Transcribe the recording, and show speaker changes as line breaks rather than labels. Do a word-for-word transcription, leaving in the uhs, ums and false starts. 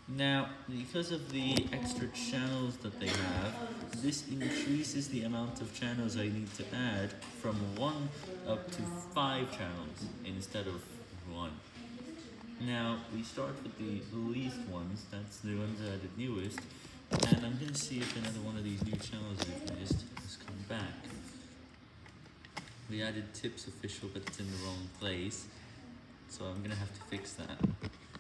Now, because of the extra channels that they have, this increases the amount of channels I need to add from one up to five channels instead of one. Now, we start with the least ones, that's the ones that are the newest, and I'm going to see if another one of these new channels we've missed has come back. We added Tips Official, but it's in the wrong place, so I'm going to have to fix that.